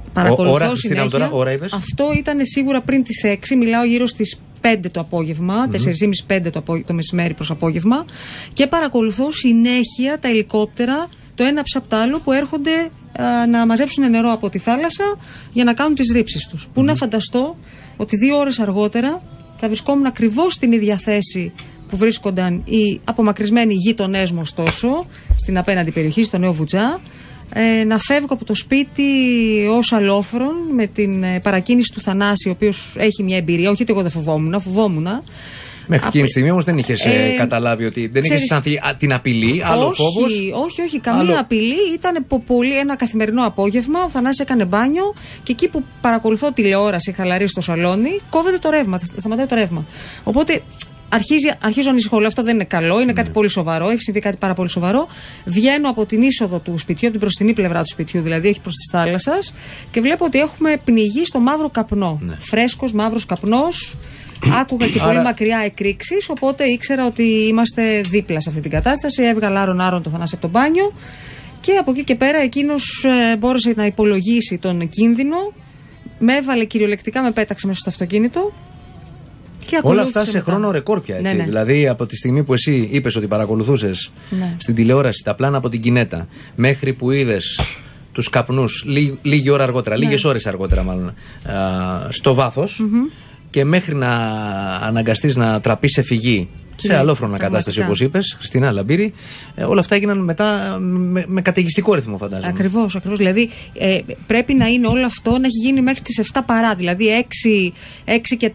Παρακολουθώ συνέχεια. Τώρα, ώρα είπες? Αυτό ήταν σίγουρα πριν τις 6, μιλάω γύρω στις 5 το απόγευμα, 4.30-5 το μεσημέρι προς απόγευμα, και παρακολουθώ συνέχεια τα ελικόπτερα το ένα ψ' απ' το άλλο που έρχονται να μαζέψουν νερό από τη θάλασσα για να κάνουν τις ρήψεις τους. Πού να φανταστώ ότι 2 ώρες αργότερα θα βρισκόμουν ακριβώς στην ίδια θέση που βρίσκονταν οι απομακρυσμένοι γείτονές μου, ωστόσο, στην απέναντι περιοχή, στο Νέο Βουτζά, να φεύγω από το σπίτι ως αλόφρον με την παρακίνηση του Θανάση, ο οποίος έχει μια εμπειρία. Όχι ότι εγώ δεν φοβόμουν. Μέχρι εκείνη τη στιγμή όμως δεν είχες καταλάβει ότι δεν είχες αισθανθεί την απειλή, άλλο φόβος? Όχι, καμία απειλή. Ήταν πολύ ένα καθημερινό απόγευμα. Ο Θανάσης έκανε μπάνιο και εκεί που παρακολουθώ τηλεόραση χαλαρή στο σαλόνι, κόβεται το ρεύμα, σταματάει το ρεύμα. Οπότε αρχίζω να ανησυχώ. Αυτό δεν είναι καλό, είναι κάτι πολύ σοβαρό. Έχει συμβεί κάτι πάρα πολύ σοβαρό. Βγαίνω από την είσοδο του σπιτιού, από την μπροστινή πλευρά του σπιτιού, δηλαδή όχι προς τη θάλασσα, και βλέπω ότι έχουμε πνιγεί στο μαύρο καπνό. Ναι. Φρέσκος, μαύρος καπνός. Άκουγα και πολύ μακριά εκρήξεις, οπότε ήξερα ότι είμαστε δίπλα σε αυτή την κατάσταση. Έβγαλα άρον το Θανάση από το μπάνιο και από εκεί και πέρα εκείνος μπόρεσε να υπολογίσει τον κίνδυνο. Με έβαλε κυριολεκτικά, με πέταξε μέσα στο αυτοκίνητο. Όλα αυτά σε χρόνο ρεκόρ πια, έτσι. Ναι. Δηλαδή από τη στιγμή που εσύ είπες ότι παρακολουθούσες στην τηλεόραση τα πλάνα από την Κινέτα, μέχρι που είδες τους καπνούς λίγη ώρα αργότερα, λίγες ώρες αργότερα μάλλον, στο βάθος, και μέχρι να αναγκαστείς να τραπείς σε φυγή, σε αλόφρονα κατάσταση, όπως είπες, Χριστίνα Λαμπύρη, όλα αυτά έγιναν μετά με καταιγιστικό ρυθμό, φαντάζομαι. Ακριβώς. Δηλαδή πρέπει να είναι όλο αυτό να έχει γίνει μέχρι τις 7 παρά. Δηλαδή 6 και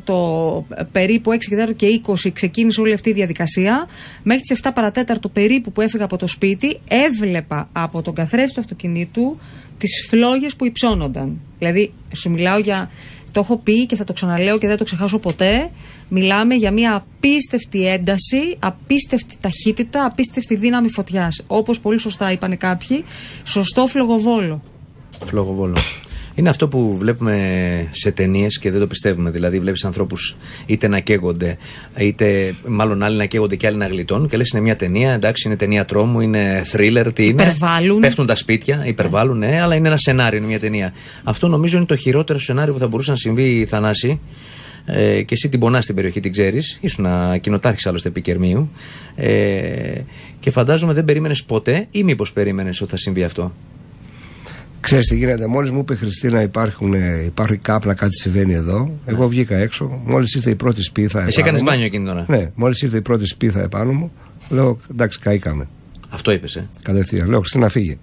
4 περίπου, 6 και 4 και 20 ξεκίνησε όλη αυτή η διαδικασία. Μέχρι τις 7 παρατέταρτο περίπου που έφυγα από το σπίτι, έβλεπα από τον καθρέφτη του αυτοκινήτου τις φλόγες που υψώνονταν. Δηλαδή, σου μιλάω για. Το έχω πει και θα το ξαναλέω και δεν το ξεχάσω ποτέ. Μιλάμε για μια απίστευτη ένταση, απίστευτη ταχύτητα, απίστευτη δύναμη φωτιάς. Όπως πολύ σωστά είπανε κάποιοι, σωστό φλογοβόλο. Φλογοβόλο. Είναι αυτό που βλέπουμε σε ταινίες και δεν το πιστεύουμε. Δηλαδή, βλέπεις ανθρώπους είτε να καίγονται, είτε μάλλον άλλοι να καίγονται και άλλοι να γλιτώνουν, και λες είναι μια ταινία, εντάξει, είναι ταινία τρόμου, είναι thriller, τι είναι. Υπερβάλλουν. Πέφτουν τα σπίτια, υπερβάλλουν, ναι, αλλά είναι ένα σενάριο, είναι μια ταινία. Αυτό νομίζω είναι το χειρότερο σενάριο που θα μπορούσε να συμβεί, Θανάση. Και εσύ την πονάς στην περιοχή, την ξέρεις. Ήσουν κοινοτάρχης άλλωστε επικερμίου. Και φαντάζομαι δεν περίμενες ποτέ, ή μήπως περίμενες ότι θα συμβεί αυτό? Ξέρεις τι γίνεται, μόλις μου είπε η Χριστίνα υπάρχει κάπνα, κάτι συμβαίνει εδώ. Εγώ βγήκα έξω, μόλις ήρθε η πρώτη σπίθα επάνω. Εσύ έκανες μπάνιο εκείνη τώρα? Ναι, μόλις ήρθε η πρώτη σπίθα επάνω μου, λέω εντάξει, καήκαμε. Αυτό είπες, Κατευθείαν, λέω Χριστίνα φύγε.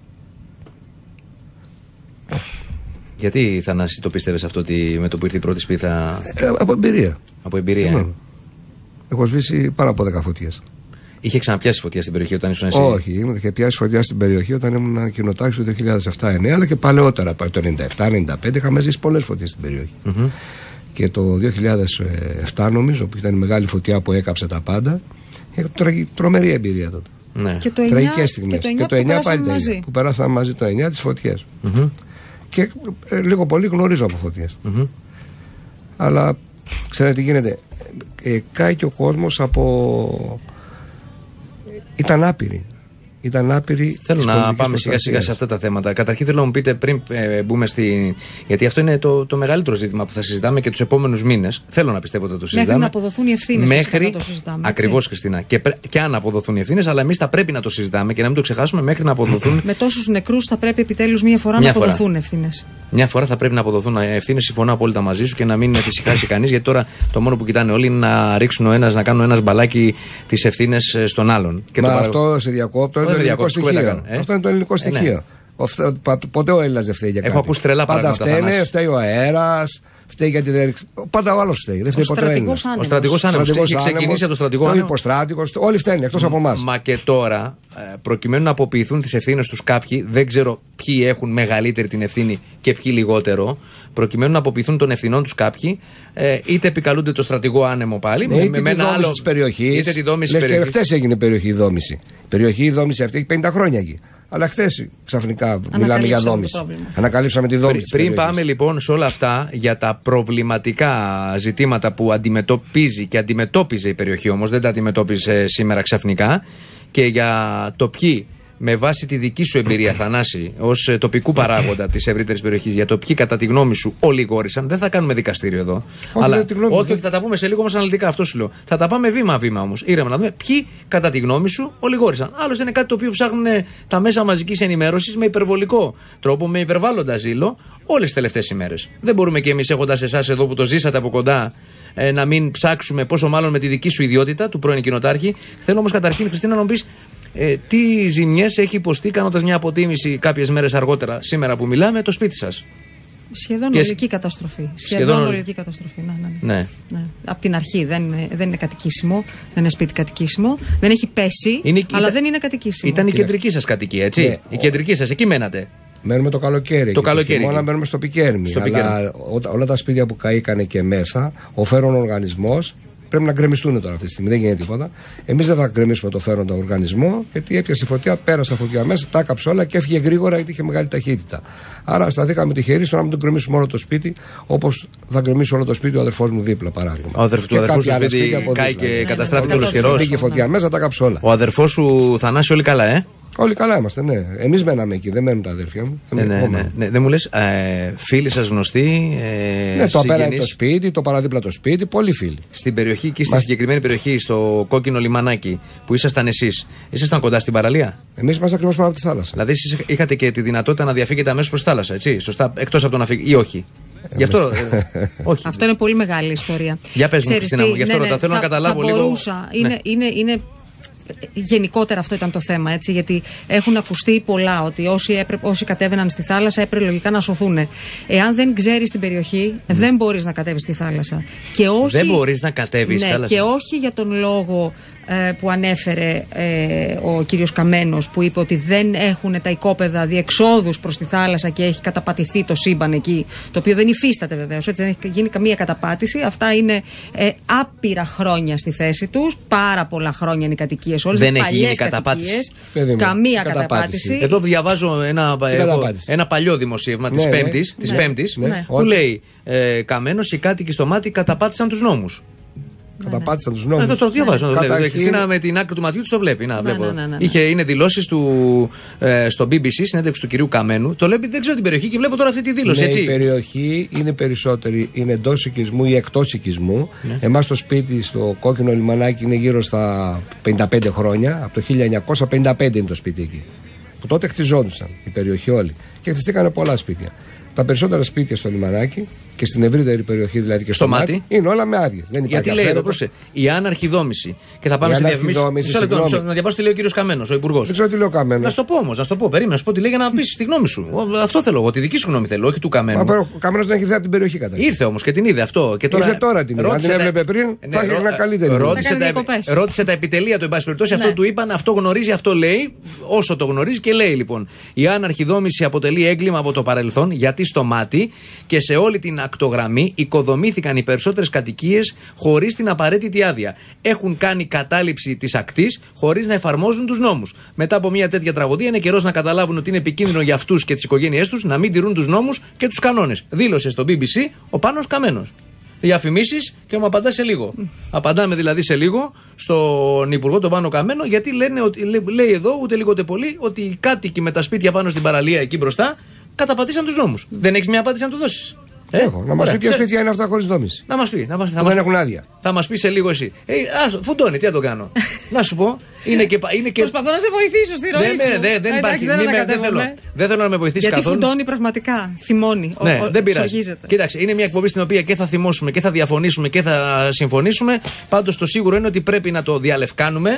Γιατί, Θανάση, το πίστευες αυτό ότι με το που ήρθε η πρώτη σπίθα? Από εμπειρία. Από εμπειρία. Έχω σβήσει πάνω από 10 φωτιές. Είχε ξαναπιάσει φωτιά στην περιοχή όταν ήσουν εσύ? Όχι, είχε πιάσει φωτιά στην περιοχή όταν ήμουν κοινοτάρχης το 2007-2009, αλλά και παλαιότερα, το 97-95, είχαμε ζήσει πολλές φωτιές στην περιοχή. Και το 2007, νομίζω, που ήταν η μεγάλη φωτιά που έκαψε τα πάντα, τρομερή εμπειρία τότε. Ναι. Τραγικές στιγμές. Και το 9 πάλι μαζί. Που περάσαμε μαζί το 9 τις φωτιές. Και λίγο πολύ γνωρίζω από φωτιές. Αλλά ξέρετε τι γίνεται. Κάει και ο κόσμος από. Ήταν άπειροι. Θέλω να πάμε σιγά σιγά σε αυτά τα θέματα. Καταρχήν θέλω να μου πείτε πριν μπούμε στη. Γιατί αυτό είναι το μεγαλύτερο ζήτημα που θα συζητάμε και τους επόμενους μήνες. Θέλω να πιστεύω ότι το συζητάμε. Μέχρι να αποδοθούν οι ευθύνες. Μέχρι. Ακριβώς, Χριστίνα. Και αν αποδοθούν οι ευθύνες, αλλά εμείς θα πρέπει να το συζητάμε και να μην το ξεχάσουμε μέχρι να αποδοθούν. Με τόσους νεκρούς θα πρέπει επιτέλους μία φορά να αποδοθούν ευθύνες. Μια φορά θα πρέπει να αποδοθούν ευθύνες. Συμφωνώ απόλυτα μαζί σου και να μην φυσικάσει κανείς. Γιατί τώρα το μόνο που κοιτάνε όλοι είναι να ρίξουν ο ένας, να κάνουν ένας μπαλάκι τις ευθύνες στον άλλον. Μα αυτό σε διακόπτω. Αυτό είναι το ελληνικό στοιχείο. Ποτέ ο Έλληνας δεν φταίει για κάτι. Έχω ακούσει τρελά πράγματα. Πάντα φταίει ο αέρας, φταίει γιατί δεν. Πάντα ο άλλος φταίει. Δεν φταίει ποτέ ο Έλληνας. Ο στρατηγός άνεμος έχει ξεκινήσει από το στρατηγό άνεμο. Ο υποστράτηγος, όλοι φταίνουν εκτός από εμάς. Μα και τώρα, προκειμένου να αποποιηθούν τις ευθύνες τους κάποιοι, δεν ξέρω ποιοι έχουν μεγαλύτερη την ευθύνη και ποιοι λιγότερο, προκειμένου να αποποιηθούν των ευθυνών τους κάποιοι, είτε επικαλούνται το στρατηγό άνεμο πάλι, είτε τη δόμηση της περιοχής. Είτε τη δόμηση της περιοχής. Και χτες έγινε περιοχή δόμηση. Η περιοχή δόμηση αυτή έχει 50 χρόνια εκεί. Αλλά χθες ξαφνικά μιλάμε για δόμηση. Ανακαλύψαμε τη δόμηση. Πριν πάμε λοιπόν σε όλα αυτά για τα προβληματικά ζητήματα που αντιμετωπίζει και αντιμετώπιζε η περιοχή, όμως δεν τα αντιμετώπιζε σήμερα ξαφνικά, και για το ποιοι με βάση τη δική σου εμπειρία, Θανάση, ως τοπικού παράγοντα της ευρύτερης περιοχής, για το ποιοι κατά τη γνώμη σου ολιγόρησαν, δεν θα κάνουμε δικαστήριο εδώ. Όχι, θα τα πούμε σε λίγο όμως αναλυτικά, αυτό σου λέω. Θα τα πάμε βήμα-βήμα όμως. Ήρεμα να δούμε ποιοι κατά τη γνώμη σου ολιγόρησαν. Άλλωστε είναι κάτι το οποίο ψάχνουν τα μέσα μαζικής ενημέρωσης με υπερβολικό τρόπο, με υπερβάλλοντα ζήλο, όλες τις τελευταίες ημέρες. Δεν μπορούμε κι εμείς, έχοντας εσάς εδώ που το ζήσατε από κοντά, να μην ψάξουμε, πόσο μάλλον με τη δική σου ιδιότητα του πρώην κοινοτάρχη. Θέλω όμως καταρχήν, Χριστίνα, να μου πεις τι ζημιές έχει υποστεί, κάνοντας μια αποτίμηση κάποιες μέρες αργότερα, σήμερα που μιλάμε, το σπίτι σας. Σχεδόν ολική καταστροφή. Σχεδόν ολική καταστροφή. Ναι. Από την αρχή δεν είναι κατοικήσιμο, δεν είναι σπίτι κατοικήσιμο, δεν έχει πέσει, αλλά δεν είναι κατοικήσιμο. Ήταν η κεντρική σας κατοικία, έτσι. Ναι. Η κεντρική σας, εκεί μένατε. Μένουμε το καλοκαίρι. Το καλοκαίρι. Μόνο μένουμε στο Πικέρμι. Αλλά όλα τα σπίτια που καήκανε και μέσα, ο φέρον οργανισμός πρέπει να γκρεμιστούν τώρα αυτή τη στιγμή. Δεν γίνεται τίποτα. Εμείς δεν θα γκρεμίσουμε το φέροντα οργανισμό, γιατί έπιασε φωτιά, πέρασε φωτιά μέσα, τα έκαψε όλα και έφυγε γρήγορα γιατί είχε μεγάλη ταχύτητα. Άρα σταθήκαμε τυχεροί στο να μην το γκρεμίσουμε όλο το σπίτι, όπως θα γκρεμίσει όλο το σπίτι ο αδερφός μου δίπλα, παράδειγμα. Ο αδερφός του σπίτι κάει και καταστράφηκε ολοσχερός. Πήγε φωτιά μέσα, τα έκαψε όλα. Ο αδερφός σου, Θανάση, όλοι καλά, Όλοι καλά είμαστε, ναι. Εμείς μέναμε εκεί, δεν μένουν τα αδέρφια μου. Ναι. Δεν μου λες, φίλοι σας γνωστοί. Ναι, το απέναντι το σπίτι, το παραδίπλα το σπίτι, πολλοί φίλοι. Στην περιοχή και στη συγκεκριμένη περιοχή, στο κόκκινο λιμανάκι που ήσασταν εσείς, ήσασταν κοντά στην παραλία? Εμείς ήμασταν ακριβώς πάνω από τη θάλασσα. Δηλαδή, εσείς είχατε και τη δυνατότητα να διαφύγετε αμέσως προς τη θάλασσα, έτσι. Σωστά, εκτός από το να φύγει, ή όχι? Γι' αυτό. Όχι. Αυτό είναι πολύ μεγάλη ιστορία. Για πες μου, Χριστίνα μου, γι' αυτό θέλω να καταλάβω λίγο. Είναι γενικότερα αυτό ήταν το θέμα, έτσι, γιατί έχουν ακουστεί πολλά ότι όσοι κατέβαιναν στη θάλασσα έπρεπε λογικά να σωθούν. Εάν δεν ξέρεις την περιοχή, δεν μπορείς να κατέβεις στη θάλασσα. Και όχι, δεν μπορείς να κατέβεις στη θάλασσα. Και όχι για τον λόγο που ανέφερε ο κύριος Καμένος, που είπε ότι δεν έχουν τα οικόπεδα διεξόδους προς τη θάλασσα και έχει καταπατηθεί το σύμπαν εκεί, το οποίο δεν υφίσταται βεβαίως, έτσι, δεν έχει γίνει καμία καταπάτηση. Αυτά είναι άπειρα χρόνια στη θέση τους, πάρα πολλά χρόνια είναι οι κατοικίες όλες, δεν έχει γίνει καταπάτηση. Καμία καταπάτηση. Εδώ διαβάζω ένα παλιό δημοσίευμα της Πέμπτης που λέει Καμένος, οι κάτοικοι στο μάτι καταπάτησαν τους νόμους. Καταπάτησαν τους νόμους. Το διαβάζω. Η Χριστίνα με την άκρη του ματιού της το βλέπει. Είναι δηλώσεις στο BBC, συνέντευξη του κυρίου Καμένου. Το λέει, δεν ξέρω την περιοχή και βλέπω τώρα αυτή τη δήλωση. Η περιοχή είναι περισσότερη, είναι εντός οικισμού ή εκτός οικισμού. Εμάς το σπίτι στο κόκκινο λιμανάκι είναι γύρω στα 55 χρόνια. Από το 1955 είναι το σπίτι εκεί. Που τότε χτιζόντουσαν η περιοχή όλη. Και χτιστήκανε πολλά σπίτια. Τα περισσότερα σπίτια στο λιμανάκι και στην ευρύτερη περιοχή, δηλαδή και στο μάτι, είναι όλα με άδειες. Γιατί λέει εδώ, η άναρχη δόμηση. Και θα πάμε σε διαφημίσεις. Να διαβάσω τι λέει ο κύριος Καμένος, ο υπουργός. Δεν ξέρω τι λέει ο Καμένος. Να σου το πω όμως, περίμενα να σου πω τι λέει για να πεις τη γνώμη σου. Αυτό θέλω εγώ, τη δική σου γνώμη θέλω, όχι του Καμένου. Ο Καμένος δεν έχει ιδέα από την περιοχή καταρχήν. Ήρθε όμως και την είδε αυτό. Ήρθε τώρα την είδε. Αν την έβλεπε πριν, θα είχε μια καλύτερη. Ρώτησε τα επιτελεία του, εν πάση περιπτώσει, αυτό του είπαν, αυτό γνωρίζει, αυτό λέει, όσο το γνωρίζει και λέει λοιπόν. Η άναρχη δόμηση αποτελεί έγκλημα από το παρελθόν, γιατί στο μάτι και σε όλη την ακτογραμμή οικοδομήθηκαν οι περισσότερες κατοικίες χωρίς την απαραίτητη άδεια. Έχουν κάνει κατάληψη της ακτής χωρίς να εφαρμόζουν τους νόμους. Μετά από μια τέτοια τραγωδία, είναι καιρός να καταλάβουν ότι είναι επικίνδυνο για αυτούς και τις οικογένειές τους να μην τηρούν τους νόμους και τους κανόνες. Δήλωσε στο BBC ο Πάνος Καμένος. Διαφημίσεις και μου απαντά σε λίγο. Απαντάμε δηλαδή σε λίγο στον Υπουργό τον Πάνο Καμένο, γιατί λέει εδώ ούτε λίγο ούτε πολύ ότι οι κάτοικοι με τα σπίτια πάνω στην παραλία εκεί μπροστά καταπατήσαν τους νόμους. Δεν έχεις μια απάντηση να του δώσεις? Έχω. Να μας πει ποια σπίτια είναι αυτά χωρίς δόμηση. Να μας πει. Δεν έχουν άδεια. Θα μας πει σε λίγο εσύ. Φουντώνει, τι να το κάνω. Να σου πω. Προσπαθώ να σε βοηθήσω στη ροή σου. Δεν υπάρχει. Δεν θέλω να με βοηθήσει καθόλου. Γιατί φουντώνει πραγματικά. Θυμώνει. Δεν πειράζει. Κοίταξε, είναι μια εκπομπή στην οποία και θα θυμώσουμε και θα διαφωνήσουμε και θα συμφωνήσουμε. Πάντως το σίγουρο είναι ότι πρέπει να το διαλευκάνουμε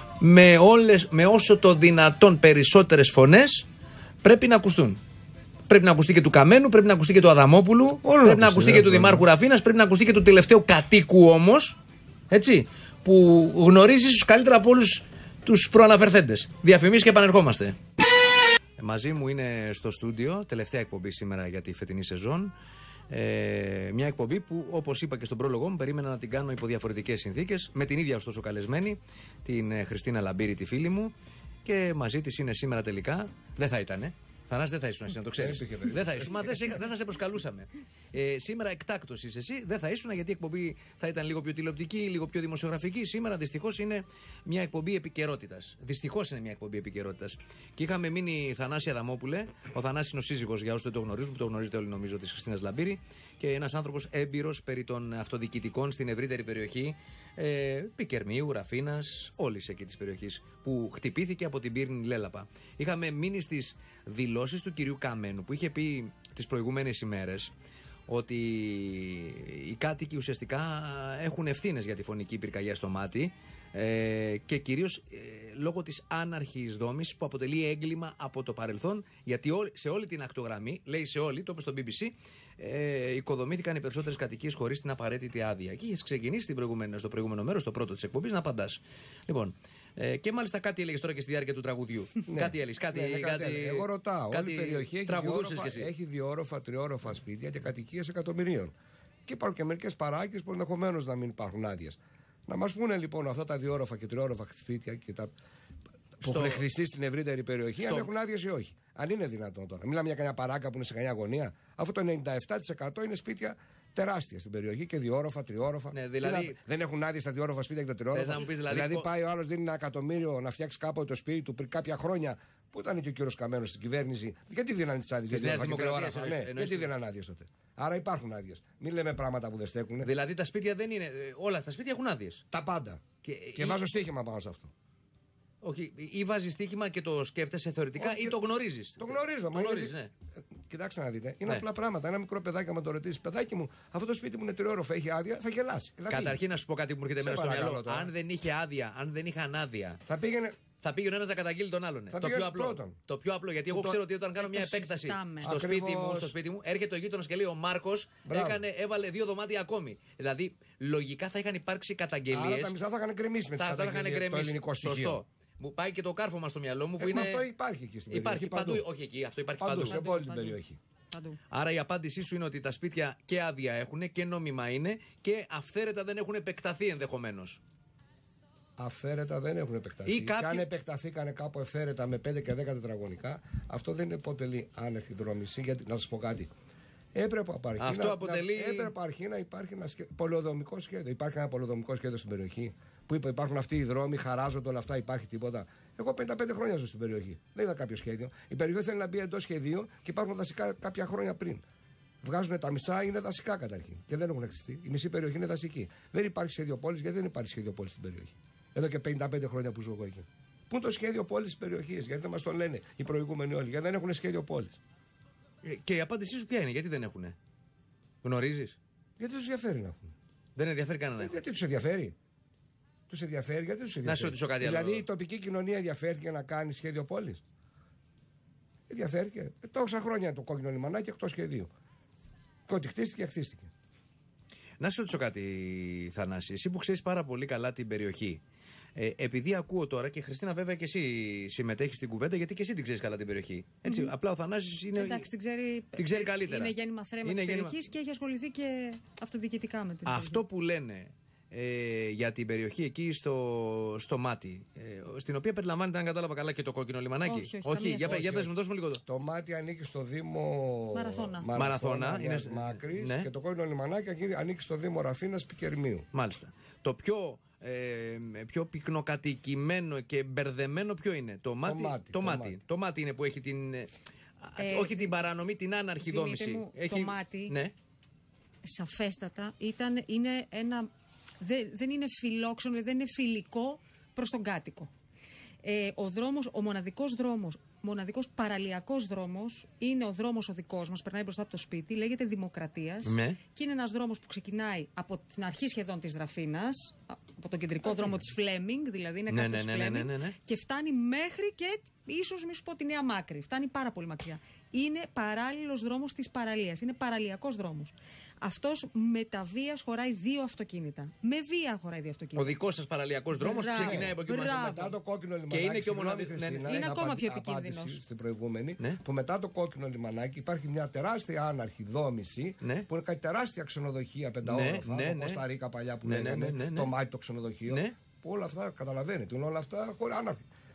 με όσο το δυνατόν περισσότερες φωνές πρέπει να ακουστούν. Πρέπει να ακουστεί και του Καμένου, πρέπει να ακουστεί και του Αδαμόπουλου, πρέπει να ακουστεί και του Δημάρχου Ραφίνας, πρέπει να ακουστεί και του τελευταίου κατοίκου όμως, έτσι, που γνωρίζει ίσως καλύτερα από όλους τους προαναφερθέντες. Διαφημίσεις και επανερχόμαστε. Μαζί μου είναι στο στούντιο, τελευταία εκπομπή σήμερα για τη φετινή σεζόν. Μια εκπομπή που, όπως είπα και στον πρόλογο μου, περίμενα να την κάνω υπό διαφορετικές συνθήκες, με την ίδια ωστόσο καλεσμένη, την Χριστίνα Λαμπύρη, τη φίλη μου, και μαζί της είναι σήμερα τελικά, δεν θα ήτανε. Θανάση, δεν θα ήσουν εσύ, να το ξέρεις. Δεν θα ήσουν, δεν θα σε προσκαλούσαμε. Σήμερα εκτάκτος είσαι εσύ, δεν θα ήσουν γιατί η εκπομπή θα ήταν λίγο πιο τηλεοπτική, λίγο πιο δημοσιογραφική. Σήμερα δυστυχώς είναι μια εκπομπή επικαιρότητας. Δυστυχώς είναι μια εκπομπή επικαιρότητας. Και είχαμε μείνει, Θανάση Αδαμόπουλε, ο Θανάσης είναι ο σύζυγος, για όσους δεν το γνωρίζουν, που το γνωρίζετε όλοι νομίζω, της Χριστίνας Λαμπύρη, και ένας άνθρωπος έμπειρος περί των αυτοδιοικητικών στην ευρύτερη περιοχή Πικερμίου, Ραφίνας, όλης εκεί της περιοχής, που χτυπήθηκε από την πύρινη λέλαπα. Είχαμε μείνει στις δηλώσεις του κυρίου Καμένου, που είχε πει τις προηγούμενες ημέρες ότι οι κάτοικοι ουσιαστικά έχουν ευθύνες για τη φωνική πυρκαγιά στο Μάτι, και κυρίως λόγω της άναρχης δόμης που αποτελεί έγκλημα από το παρελθόν, γιατί σε όλη την ακτογραμμή, λέει σε όλη, το είπε στο BBC, οικοδομήθηκαν οι περισσότερες κατοικίες χωρίς την απαραίτητη άδεια. Και είχες ξεκινήσει στο προηγούμενο μέρος, το πρώτο της εκπομπής, να απαντάς. Λοιπόν, και μάλιστα κάτι έλεγες τώρα και στη διάρκεια του τραγουδιού. Κάτι έλεγες, κάτι. Εγώ ρωτάω, όλη η περιοχή έχει διόροφα, τριόροφα σπίτια και κατοικίες εκατομμυρίων. Και υπάρχουν και μερικές παράγκες που ενδεχομένως να μην υπάρχουν άδειες. Να μας πούνε λοιπόν αυτά τα διόροφα και τριόροφα σπίτια και τα που έχουν χτιστεί στην ευρύτερη περιοχή, αν έχουν άδειες ή όχι. Αν είναι δυνατόν τώρα. Μιλάμε για κανένα παράγκα που είναι σε κανένα γωνία. Αφού το 97% είναι σπίτια τεράστια στην περιοχή και διόροφα, τριόροφα. Ναι, δηλαδή... Δεν έχουν άδειες τα διόροφα σπίτια και τα τριόροφα. Δηλαδή πάει ο άλλος, δίνει $1 εκατομμύριο να φτιάξει κάποτε το σπίτι του πριν κάποια χρόνια. Πού ήταν και ο κύριος Καμένος στην κυβέρνηση. Γιατί δίνανε τις άδειες? Γιατί δίνανε άδειες τότε? Άρα υπάρχουν άδειες. Μην λέμε πράγματα που δεν στέκουν. Δηλαδή τα σπίτια δεν είναι. Όλα τα σπίτια έχουν άδειες. Τα πάντα. Και βάζω στοίχημα πάνω σε αυτό. Όχι, ή βάζει στοίχημα και το σκέφτεσαι θεωρητικά, ή το γνωρίζεις. Το γνωρίζω. Ναι. Κοιτάξτε να δείτε. Είναι απλά πράγματα. Ένα μικρό παιδάκι, άμα το ρωτήσει, παιδάκι μου, αυτό το σπίτι μου είναι τριόροφο, έχει άδεια, θα γελάσει. Καταρχήν να σου πω κάτι που μου έρχεται μέσα στο μυαλό. Αν δεν είχε άδεια, αν δεν είχαν άδεια. Θα πήγαινε ένας να καταγγείλει τον άλλον. Το πιο απλό, γιατί εγώ ξέρω ότι όταν κάνω μια επέκταση στο σπίτι μου, έρχεται ο γείτονας και λέει: ο Μάρκος έβαλε 2 δωμάτια ακόμη. Δηλαδή, λογικά θα είχαν υπάρξει καταγγελίες. Άρα τα μισά θα είχαν κρεμίσει με τις καταγγελίες. Το ελληνικό στοιχείο. Μου πάει και το κάρφωμα στο μυαλό μου που είναι. Αυτό υπάρχει εκεί στην περιοχή. Υπάρχει παντού. Όχι εκεί, αυτό υπάρχει παντού. Σε όλη την περιοχή. Άρα η απάντησή σου είναι ότι τα σπίτια και άδεια έχουν και νόμιμα είναι και αυθαίρετα δεν έχουν επεκταθεί ενδεχομένως. Αυθαίρετα δεν έχουν επεκταθεί. Και αν επεκταθήκανε κάπου αυθαίρετα με 5 και 10 τετραγωνικά, αυτό δεν αποτελεί άνετη δρόμηση. Γιατί να σας πω κάτι. Έπρεπε από αρχή να υπάρχει ένα πολεοδομικό σχέδιο. Υπάρχει ένα πολεοδομικό σχέδιο στην περιοχή που υπάρχουν αυτοί οι δρόμοι, χαράζονται όλα αυτά, υπάρχει τίποτα. Εγώ 55 χρόνια ζω στην περιοχή. Δεν είδα κάποιο σχέδιο. Η περιοχή θέλει να μπει εντός σχεδίου και υπάρχουν δασικά κάποια χρόνια πριν. Βγάζουν τα μισά, είναι δασικά καταρχήν και δεν έχουν χτιστεί. Η μισή περιοχή είναι δασική. Δεν υπάρχει σχέδιο πόλης, γιατί δεν υπάρχει σχέδιο πόλης στην περιοχή. Εδώ και 55 χρόνια που ζω εγώ εκεί. Πού είναι το σχέδιο πόλης της περιοχής, γιατί δεν μας το λένε οι προηγούμενοι όλοι, γιατί δεν έχουν σχέδιο πόλης. Και η απάντησή σου ποια είναι, γιατί δεν έχουνε? Γνωρίζεις? Γιατί τους ενδιαφέρει να έχουν. Δεν ενδιαφέρει κανένα. Γιατί τους ενδιαφέρει? Τους ενδιαφέρει, γιατί τους ενδιαφέρει? Να σου ρωτήσω κάτι άλλο. Δηλαδή η τοπική κοινωνία ενδιαφέρθηκε να κάνει σχέδιο πόλης? Ενδιαφέρθηκε. Τόσα χρόνια το κόκκινο λιμανάκι εκτός σχεδίου. Και ότι χτίστηκε. Να σου ρωτήσω κάτι, Θανάση. Εσύ που ξέρεις πάρα πολύ καλά την περιοχή. Επειδή ακούω τώρα, και Χριστίνα, βέβαια και εσύ συμμετέχεις στην κουβέντα, γιατί και εσύ την ξέρεις καλά την περιοχή. Έτσι, απλά ο Θανάσης είναι. Εντάξει, την ξέρει καλύτερα. Είναι γέννημα θρέμα της περιοχής και έχει ασχοληθεί και αυτοδιοικητικά με την περιοχή. Αυτό που λένε για την περιοχή εκεί στο Μάτι, στην οποία περιλαμβάνεται, αν κατάλαβα καλά, και το κόκκινο λιμανάκι. Όχι, για πες μου, δώσουμε λίγο το Μάτι ανήκει στο Δήμο Μαραθώνα είναι Μάκρης, ναι. Και το κόκκινο λιμανάκι ανήκει στο Δήμο Ραφίνας Πικερμίου. Μάλιστα. Το πιο πυκνοκατοικημένο και μπερδεμένο ποιο είναι? Το Μάτι είναι που έχει την. Όχι την παρανομή, την άναρχη δόμηση. Το Μάτι. Ναι. Σαφέστατα είναι ένα. Δεν είναι φιλόξενο, δεν είναι φιλικό προς τον κάτοικο. Ο μοναδικός παραλιακός δρόμος είναι ο δρόμος ο δικός μας, περνάει μπροστά από το σπίτι, λέγεται Δημοκρατίας, ναι. Και είναι ένας δρόμος που ξεκινάει από την αρχή σχεδόν της Ραφίνας, από τον κεντρικό δρόμο της Φλέμινγκ, δηλαδή είναι κάτω της Φλέμινγκ, και φτάνει μέχρι και ίσως μη σου πω τη Νέα Μάκρη. Φτάνει πάρα πολύ μακριά. Είναι παράλληλος δρόμος της παραλίας. Είναι παραλιακός δρόμος. Αυτός με τα βίας χωράει 2 αυτοκίνητα. Με βία χωράει 2 αυτοκίνητα. Ο δικός σας παραλιακός δρόμος που ξεκινάει από εκεί μετά το κόκκινο λιμανάκι. Και είναι και ο μοναδικός. Είναι ακόμα πιο επικίνδυνος. Στην προηγούμενη, που μετά το κόκκινο λιμανάκι υπάρχει μια τεράστια άναρχη δόμηση, που είναι κάτι τεράστια ξενοδοχεία πενταόροφα. Όπως τα Ρίκα παλιά που λέγανε, το Μάτι το ξενοδοχείο. Που όλα αυτά καταλαβαίνετε, όλα αυτά άναρχη.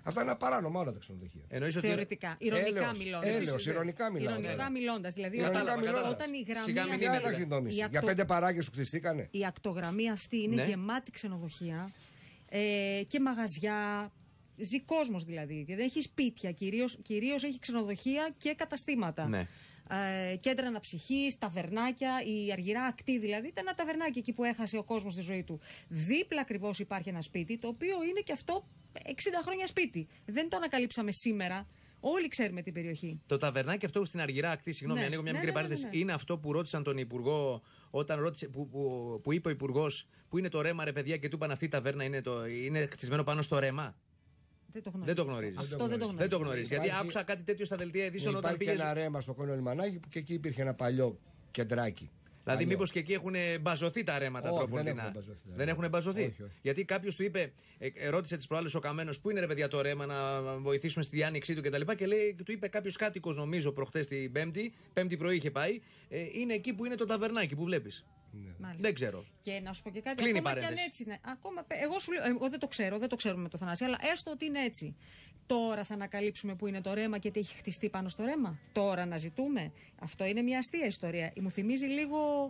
Αυτά είναι παράνομα όλα τα ξενοδοχεία. Θεωρητικά. Ηρωνικά μιλώντας. Ηρωνικά μιλώντας. Δηλαδή, όταν η γραμμή. Για 5 παράγκες που χτιστήκανε. Η ακτογραμμή αυτή είναι γεμάτη ξενοδοχεία και μαγαζιά. Ζει κόσμος δηλαδή. Δεν έχει σπίτια. Κυρίως έχει ξενοδοχεία και καταστήματα. Ναι. Κέντρα αναψυχής, ταβερνάκια, η Αργυρά Ακτή δηλαδή. Ήταν ένα ταβερνάκι εκεί που έχασε ο κόσμος τη ζωή του. Δίπλα ακριβώς υπάρχει ένα σπίτι, το οποίο είναι και αυτό 60 χρόνια σπίτι. Δεν το ανακαλύψαμε σήμερα. Όλοι ξέρουμε την περιοχή. Το ταβερνάκι αυτό στην Αργυρά Ακτή, συγγνώμη, ανοίγω μια μικρή παρένθεση. Είναι αυτό που ρώτησαν τον Υπουργό, όταν ρώτησε, που είπε ο Υπουργός, που είναι το ρέμα, ρε παιδιά, και του είπαν αυτή η ταβέρνα είναι χτισμένο πάνω στο ρέμα. Δεν το γνωρίζει. Αυτό δεν το γνωρίζει. Γιατί άκουσα κάτι τέτοιο στα δελτία ειδήσεων όταν πήγε. Υπάρχει ένα ρέμα στο Κόκκινο Λιμανάκι που και εκεί υπήρχε ένα παλιό κεντράκι. Δηλαδή, μήπως και εκεί έχουν μπαζωθεί τα ρέματα τροποντινά. Δεν έχουν μπαζωθεί. Όχι. Γιατί κάποιος του είπε, ρώτησε τις προάλλες ο Καμένος, πού είναι ρε παιδιά το ρέμα να βοηθήσουμε στη διάνοιξή του κτλ. Και λέει, του είπε κάποιος κάτοικος, νομίζω, προχτές την Πέμπτη πρωί είχε πάει, είναι εκεί που είναι το ταβερνάκι που βλέπεις. Ναι. Δεν ξέρω. Και να σου πω και κάτι. Κλείνει ακόμα και αν έτσι είναι. Εγώ σου λέω, εγώ δεν το ξέρουμε το Θανάση, αλλά έστω ότι είναι έτσι. Τώρα θα ανακαλύψουμε που είναι το ρέμα και τι έχει χτιστεί πάνω στο ρέμα. Τώρα να ζητούμε. Αυτό είναι μια αστεία ιστορία. Μου θυμίζει λίγο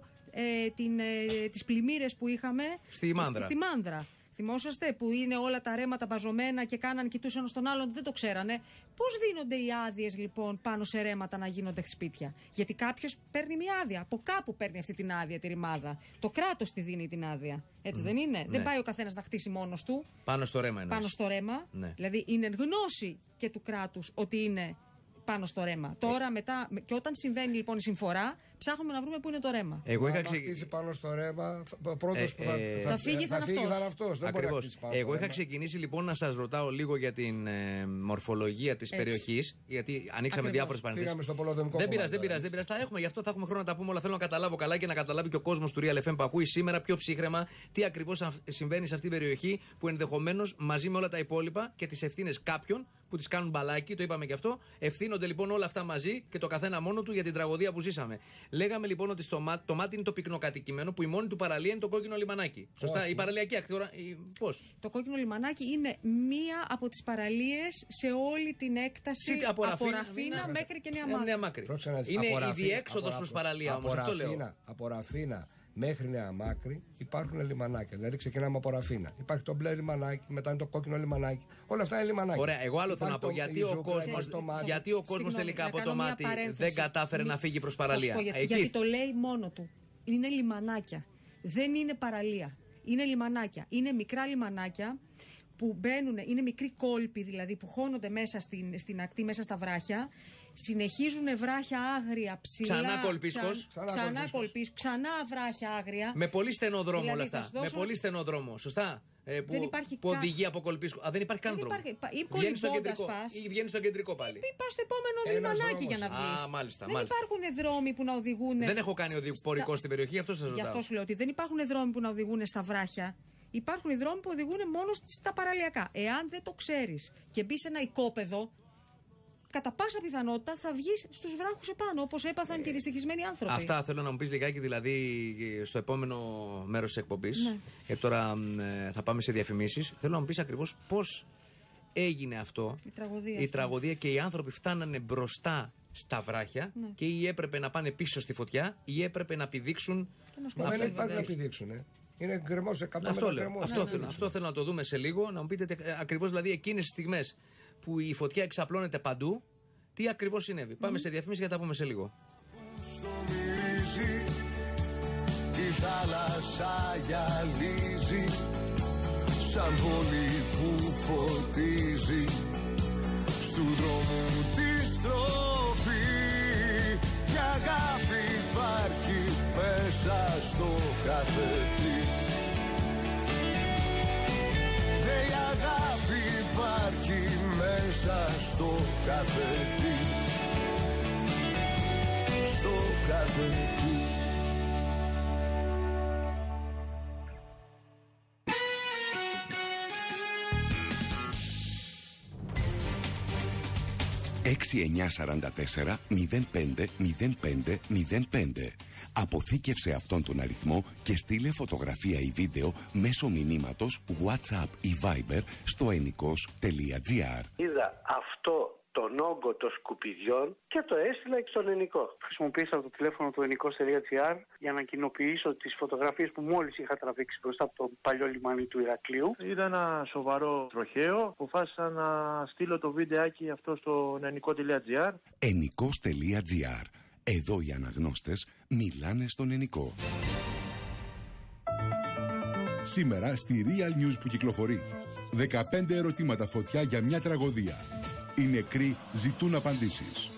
τις πλημμύρες που είχαμε στη Μάνδρα. Θυμόσαστε που είναι όλα τα ρέματα μπαζωμένα και κοιτούσαν ένα στον άλλον, δεν το ξέρανε. Πώς δίνονται οι άδειες λοιπόν πάνω σε ρέματα να γίνονται σπίτια? Γιατί κάποιος παίρνει μια άδεια. Από κάπου παίρνει αυτή την άδεια, τη ρημάδα. Το κράτος τη δίνει την άδεια. Έτσι δεν είναι? Ναι. Δεν πάει ο καθένας να χτίσει μόνος του. Πάνω στο ρέμα εννοείς. Πάνω στο ρέμα. Ναι. Δηλαδή είναι γνώση και του κράτους ότι είναι πάνω στο ρέμα. Τώρα μετά, και όταν συμβαίνει λοιπόν η συμφορά, ψάχνουμε να βρούμε πού είναι το ρέμα. Εγώ είχα χτίσει πάνω στο ρέμα, πρώτος που θα φύγει θα αυτός. Ακριβώς. Εγώ είχα ξεκινήσει λοιπόν να σας ρωτάω λίγο για την μορφολογία της περιοχής, γιατί ανοίξαμε διάφορες παρενθέσεις. Δεν πειράζει. Τα έχουμε, γι' αυτό θα έχουμε χρόνο να τα πούμε όλα. Θέλω να καταλάβω καλά και να καταλάβει και ο κόσμος του Real FM που ακούει σήμερα πιο ψύχραιμα τι ακριβώς συμβαίνει σε αυτή την περιοχή, που ενδεχομένως μαζί με όλα τα υπόλοιπα και τις ευθύνες κάποιων που τις κάνουν μπαλάκι, το είπαμε και αυτό. Ευθύνονται λοιπόν όλα αυτά μαζί και το καθένα μόνο του για την τραγωδία που ζήσαμε. Λέγαμε λοιπόν ότι το μάτι είναι το πυκνοκατοικημένο, που η μόνη του παραλία είναι το Κόκκινο Λιμανάκι. Σωστά, όχι. Η παραλιακή ακτή. Πώς? Το Κόκκινο Λιμανάκι είναι μία από τις παραλίες σε όλη την έκταση από Ραφίνα μέχρι και Νέα Μάκρη. Είναι η διέξοδος προς παραλία όμως. Από Ραφίνα μέχρι Νέα Μάκρη υπάρχουν λιμανάκια. Δηλαδή ξεκινάμε από Ραφίνα. Υπάρχει το μπλε λιμανάκι, μετά είναι το κόκκινο λιμανάκι. Όλα αυτά είναι λιμανάκια. Ωραία, εγώ άλλο θέλω να πω. Γιατί ο κόσμος τελικά από το μάτι δεν κατάφερε να φύγει προς παραλία? Γιατί το λέει μόνο του. Είναι λιμανάκια. Δεν είναι παραλία. Είναι λιμανάκια. Είναι μικρά λιμανάκια που μπαίνουν, είναι μικροί κόλποι δηλαδή που χώνονται μέσα στην ακτή, μέσα στα βράχια. Συνεχίζουν βράχια άγρια, ψηλά. Ξανά κολπίσκος. Ξανά βράχια άγρια. Με πολύ στενό δρόμο όλα αυτά. Με πολύ στενό δρόμο, σωστά. Που οδηγεί από κολπίσκο. Δεν υπάρχει καν δρόμο. Ή κολυμπώντας πας. Ή βγαίνει στο κεντρικό πάλι. Ή πας στο επόμενο λιμανάκι για να βγεις. Μάλιστα. Δεν υπάρχουν δρόμοι που να οδηγούν. Δεν έχω κάνει οδηγοπορικό στην περιοχή, αυτό σας ρωτάω. Γι' αυτό σου λέω ότι δεν υπάρχουν δρόμοι που να οδηγούν στα βράχια. Υπάρχουν οι δρόμοι που οδηγούν μόνο στα παραλιακά. Εάν δεν το ξέρεις και μπει σε ένα οικόπεδο, κατά πάσα πιθανότητα θα βγεις στους βράχους επάνω, όπως έπαθαν και οι δυστυχισμένοι άνθρωποι. Αυτά θέλω να μου πεις λιγάκι, δηλαδή στο επόμενο μέρος της εκπομπής. Ναι. Και τώρα θα πάμε σε διαφημίσεις. Θέλω να μου πεις ακριβώς πώς έγινε αυτό, η τραγωδία και οι άνθρωποι φτάνανε μπροστά στα βράχια, ναι, και ή έπρεπε να πάνε πίσω στη φωτιά ή έπρεπε να πηδήξουν. Δεν υπάρχει να πηδήξουν. Είναι γκρεμός 100 Αυτό θέλω να το δούμε σε λίγο. Να μου πείτε ακριβώς δηλαδή εκείνες τις στιγμές που η φωτιά εξαπλώνεται παντού, τι ακριβώς συνέβη. Πάμε σε διαφήμιση για να τα πούμε σε λίγο. Στο μυρίζει, η θάλασσα γυαλίζει, σαν πόλη που φωτίζει, στου δρόμου τη στροφή. Η αγάπη υπάρχει μέσα στο κάθε τι. Η αγάπη υπάρχει μέσα στο κάθε τι. Στο κάθε τι. 6944 05 05 05. Αποθήκευσε αυτόν τον αριθμό και στείλε φωτογραφία ή βίντεο μέσω μηνύματος WhatsApp ή Viber στο enikos.gr. Είδα αυτό τον όγκο των σκουπιδιών και το έστειλα στον Ενικό. Χρησιμοποίησα το τηλέφωνο του enikos.gr για να κοινοποιήσω τις φωτογραφίες που μόλις είχα τραβήξει μπροστά από το παλιό λιμάνι του Ηρακλείου. Είδα ένα σοβαρό τροχαίο. Αποφάσισα να στείλω το βιντεάκι αυτό στο enikos.gr. enikos.gr. Εδώ οι αναγνώστες μιλάνε στον Ενικό. Σήμερα στη Real News που κυκλοφορεί. 15 ερωτήματα φωτιά για μια τραγωδία. Οι νεκροί ζητούν απαντήσεις.